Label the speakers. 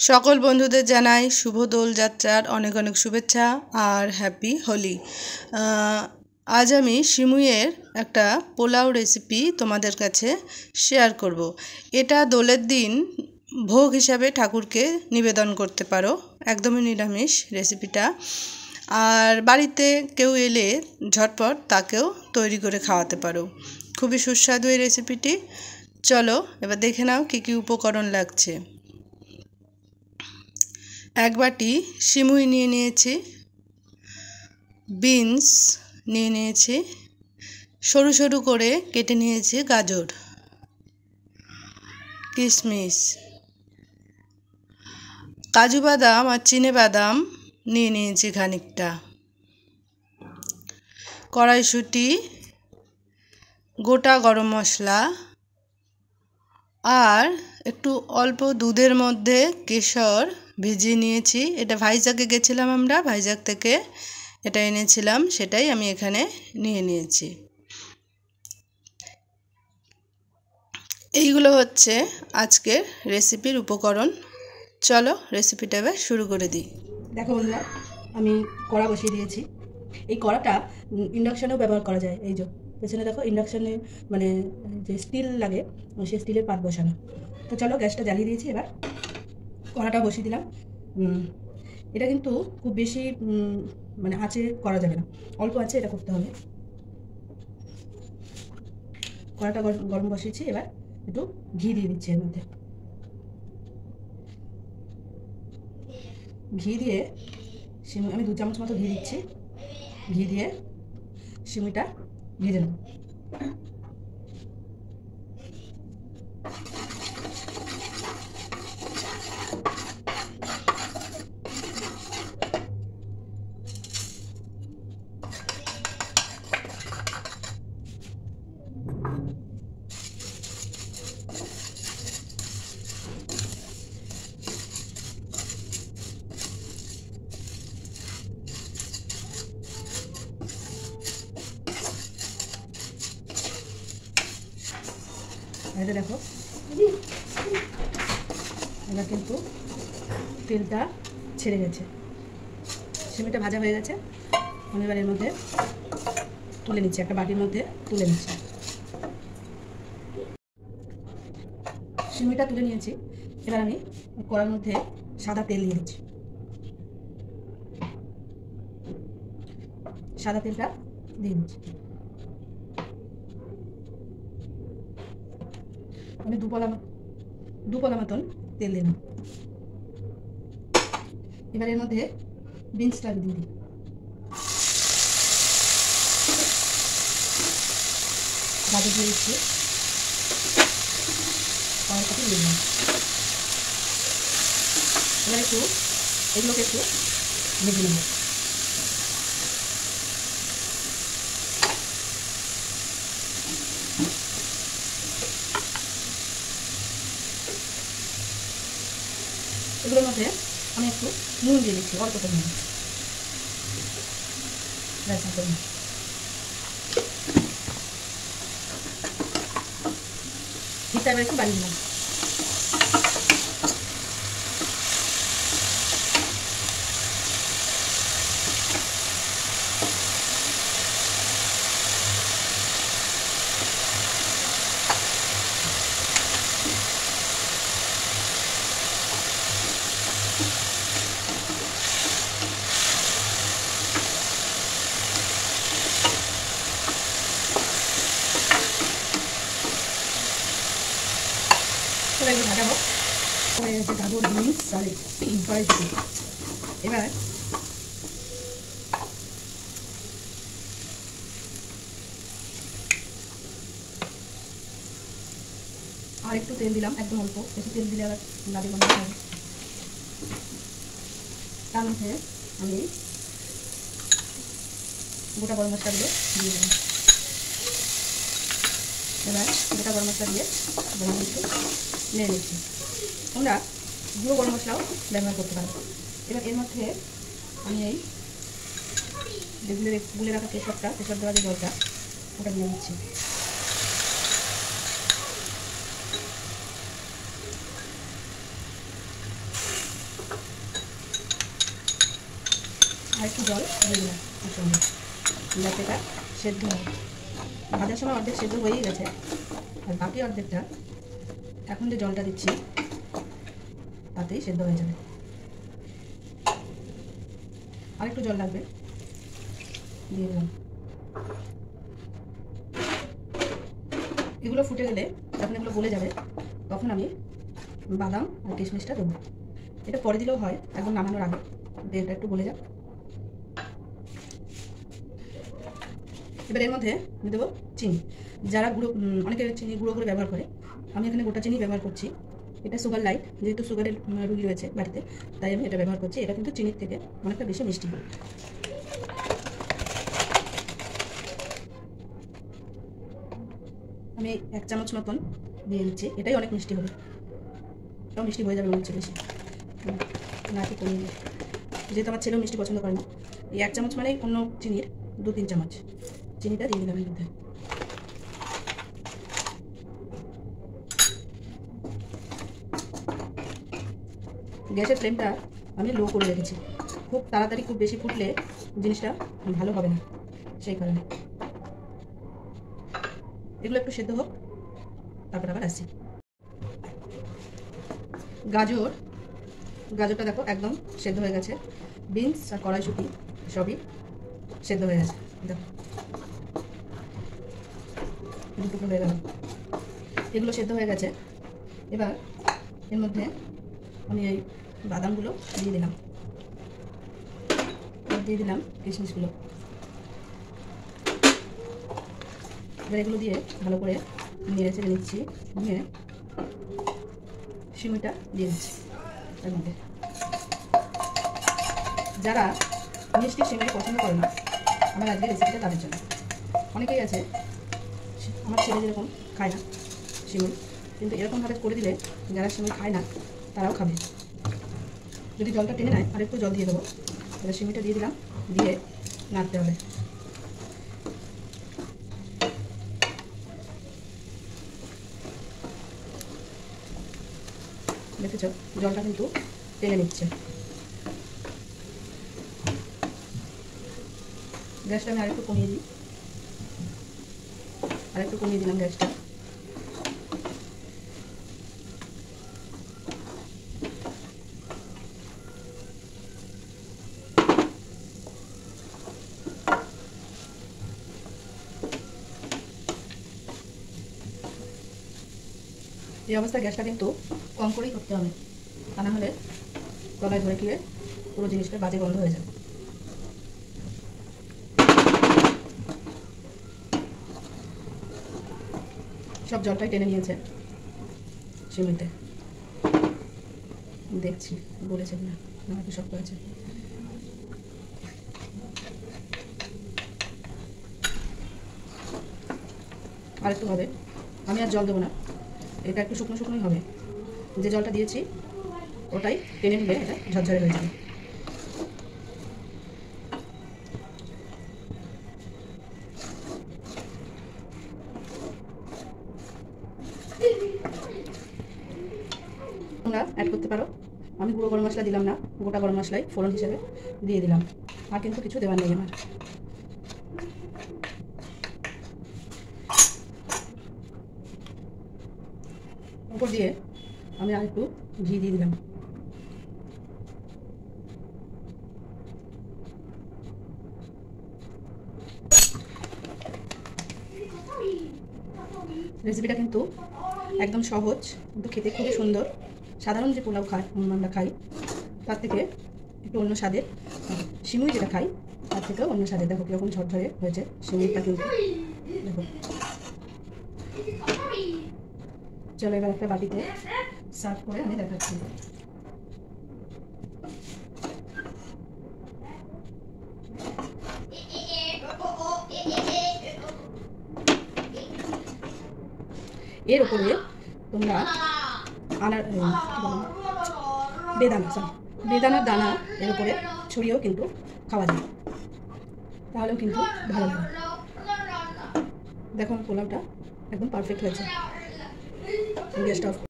Speaker 1: সকল বন্ধুদের জানাই শুভ দোল যাত্রার অনেক অনেক শুভেচ্ছা আর হ্যাপি হোলি। আজ আমি সিমুইয়ের একটা পোলাও রেসিপি তোমাদের কাছে শেয়ার করব। এটা দোলের দিন ভোগ হিসাবে ঠাকুরকে নিবেদন করতে পারো, একদমই নিরামিষ রেসিপিটা। আর বাড়িতে কেউ এলে ঝটপট তাকেও তৈরি করে খাওয়াতে পারো। খুবই সুস্বাদু এই রেসিপিটি। চলো এবার দেখে নাও কী কী উপকরণ লাগছে। এক বাটি সিমুই নিয়ে নিয়েছি, বিনস নিয়ে নিয়েছি, সরু সরু করে কেটে নিয়েছি গাজর, কিশমিশ, কাজু বাদাম আর চিনে বাদাম নিয়ে নিয়েছি খানিকটা, কড়াইশুঁটি, গোটা গরম মশলা আর একটু অল্প দুধের মধ্যে কেশর ভিজিয়ে নিয়েছি। এটা ভাইজাগে গেছিলাম আমরা, ভাইজাগ থেকে এটা এনেছিলাম, সেটাই আমি এখানে নিয়ে নিয়েছি। এইগুলো হচ্ছে আজকের রেসিপির উপকরণ। চলো রেসিপিটা এবার শুরু করে দিই।
Speaker 2: দেখো বন্ধুরা, আমি কড়া বসিয়ে দিয়েছি। এই কড়াটা ইন্ডাকশানেও ব্যবহার করা যায়। এই যে পেছনে দেখো ইন্ডাকশানে মানে যে স্টিল লাগে সেই স্টিলের পাত বসানো। তো চলো গ্যাসটা জ্বালিয়ে দিয়েছি, এবার কড়াটা বসিয়ে দিলাম। এটা কিন্তু খুব বেশি মানে আঁচে করা যাবে না, অল্প আঁচে এটা করতে হবে। কড়াটা গরম বসিয়েছি, এবার একটু ঘি দিয়ে দিচ্ছি এর মধ্যে। ঘি দিয়ে সিমুই আমি 2 চামচ মতো ঘি দিচ্ছি। ঘি দিয়ে সিমুইটা ভেজে নেব। এটা দেখো, এবার কিন্তু তেলটা ছেড়ে গেছে, সিমুইটা ভাজা হয়ে গেছে। আমি এবার এর মধ্যে তুলে নিচ্ছি, একটা বাটির মধ্যে তুলে নিচ্ছি। সিমুইটা তুলে নিয়েছি, এবার আমি কড়ার মধ্যে সাদা তেল দিয়ে দিচ্ছি। সাদা তেলটা দিয়ে দিচ্ছি। আমি দু পলা মতন তেল দিলাম। এবার এর মধ্যে বিনসটা দিয়ে দিই। গাজর দিয়ে দিচ্ছি, কড়াইটাকে দিয়ে দিলাম। এবার একটু এগুলোকে একটু ভেজে নেব। এগুলোর মধ্যে আমি একটু নুন দিয়ে দিচ্ছি, অল্প পরিমাণে। হিটটা এবার একটু বাড়িয়ে দিলাম। এগুলো ভাজাবো হয়ে গেছে গাজর, বিনস আর কড়াইশুঁটি। এবার আর একটু তেল দিলাম, একদম অল্প, বেশি তেল দিলে আবার লাড়ি বানাতে হবে। তার মধ্যে আমি গোটা গরম মশলাগুলো দিয়ে দিলাম। এবার গোটা গরম মশলা দিয়ে গরম একটু নিয়ে নিচ্ছি। তোমরা গুঁড়ো গরম মশলাও ব্যবহার করতে পারো। এবার এর মধ্যে আমি এই গুলে রাখা কেশর দেওয়া যে জলটা, ওটা দিয়ে দিচ্ছি। আর একটু জল দিয়ে দিলাম এর সঙ্গে, যাতে এটা সেদ্ধ হয়। ভাজার সময় অর্ধেক সেদ্ধ হয়েই গেছে, আর বাকি অর্ধেকটা এখন যে জলটা দিচ্ছি তাতেই সেদ্ধ হয়ে যাবে। আর একটু জল লাগবে, দিয়ে দিলাম। এগুলো ফুটে গেলে, যখন এগুলো গলে যাবে, তখন আমি বাদাম আর কিশমিশটা দেবো। এটা পরে দিলেও হয়, একদম নামানোর আগে। এটা একটু গলে যাক। এবার এর মধ্যে আমি দেবো চিনি। যারা গুঁড়ো, অনেকে চিনি গুঁড়ো করে ব্যবহার করে, আমি এখানে গোটা চিনি ব্যবহার করছি। এটা সুগার লাইট, যেহেতু সুগারের রুগী রয়েছে বাড়িতে, তাই আমি এটা ব্যবহার করছি। এটা কিন্তু চিনির থেকে অনেকটা বেশি মিষ্টি। আমি 1 চামচ মতন দিয়ে দিচ্ছি, এটাই অনেক মিষ্টি হবে। এটাও মিষ্টি হয়ে যাবে মনে হচ্ছে বেশি, না একটু কমিয়ে দিই, যেহেতু আমার ছেলেও মিষ্টি পছন্দ করে না। এই 1 চামচ মানে অন্য চিনির 2-3 চামচ চিনিটা দিয়ে দিলাম এর মধ্যে। গ্যাসের ফ্লেমটা আমি লো করে রেখেছি। খুব তাড়াতাড়ি খুব বেশি ফুটলে জিনিসটা ভালো হবে না, সেই কারণে। এগুলো একটু সেদ্ধ হোক, তারপর আবার আসছি। গাজরটা দেখো একদম সেদ্ধ হয়ে গেছে। বিনস আর কড়াইশুঁটি সবই সেদ্ধ হয়ে গেছে, দেখো দুটো হয়ে গেল। এগুলো সেদ্ধ হয়ে গেছে। এবার এর মধ্যে আমি এই বাদামগুলো দিয়ে দিলাম, দিয়ে দিলাম কিশমিশগুলো। এবার এগুলো দিয়ে ভালো করে নেড়ে চেড়ে নিচ্ছি, নিয়ে সিমইটা দিয়ে দিচ্ছি এর মধ্যে। যারা মিষ্টি সিমই পছন্দ করে না, আমার আজকে রেসিপিটা তাদের জন্য। অনেকেই আছে, আমার ছেলে যেরকম খায় না সিমই, কিন্তু এরকমভাবে করে দিলে যারা সিমই খায় না তারাও খাবে। যদি জলটা টেনে নেয় আর একটু জল দিয়ে দেবো। এবার সিমইটা দিয়ে দিলাম, দিয়ে নাড়তে হবে। দেখেছ জলটা কিন্তু টেনে নিচ্ছে। গ্যাসটা আমি আরেকটু কমিয়ে দিই, আরেকটু কমিয়ে দিলাম গ্যাসটা। এই অবস্থায় গ্যাসটা কিন্তু কম করেই করতে হবে, তা না হলে গলায় ধরে গিয়ে পুরো জিনিসটা বাজে গন্ধ হয়ে যাবে। সব জলটাই টেনে নিয়েছে সিমইতে, দেখছি বলেছে না, আমাকে সব করেছে। আর একটু হবে, আমি আর জল দেবো না, এটা একটু শুকনো শুকনোই হবে। যে জলটা দিয়েছি ওটাই টেনে নিলে এটা ঝরঝরে হয়ে যাবে। তোমরা অ্যাড করতে পারো, আমি গুঁড়ো গরম মশলা দিলাম না, গোটা গরম মশলাই ফোড়ন হিসেবে দিয়ে দিলাম। আর কিন্তু কিছু দেওয়ার নেই আমার। উপর দিয়ে আমি আর একটু ঘি দিয়ে দিলাম। রেসিপিটা কিন্তু একদম সহজ, কিন্তু খেতে খুবই সুন্দর। সাধারণ যে পোলাও আমরা খাই তার থেকে একটু অন্য স্বাদের। সিমুই যেটা খাই তার থেকেও অন্য স্বাদের। দেখো কীরকম ঝরঝরে হয়েছে সিমুইটা কিন্তু, দেখো। চলো এবার একটা বাটিতে সার্ভ করে আমি দেখাচ্ছি। এর উপরে তোমরা বেদানার দানা এর উপরে ছড়িয়েও কিন্তু খাওয়া যায়, তাহলেও কিন্তু ভালো লাগে। দেখো আমার পোলাওটা একদম পারফেক্ট হয়েছে। গ্যাসটা অফ